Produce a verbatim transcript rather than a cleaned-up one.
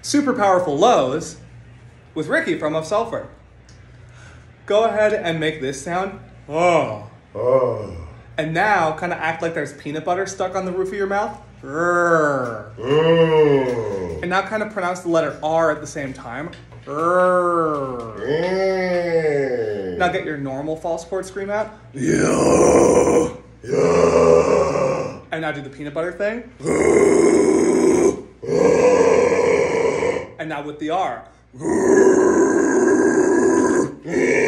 super powerful lows with Ricky from Of Sulfur. Go ahead and make this sound. Oh. Oh. And now kind of act like there's peanut butter stuck on the roof of your mouth. Rrr. Mm. And now kind of pronounce the letter R at the same time. Rrr. Mm. Now get your normal false chord scream out. Yeah. Yeah. And now do the peanut butter thing. And now with the R.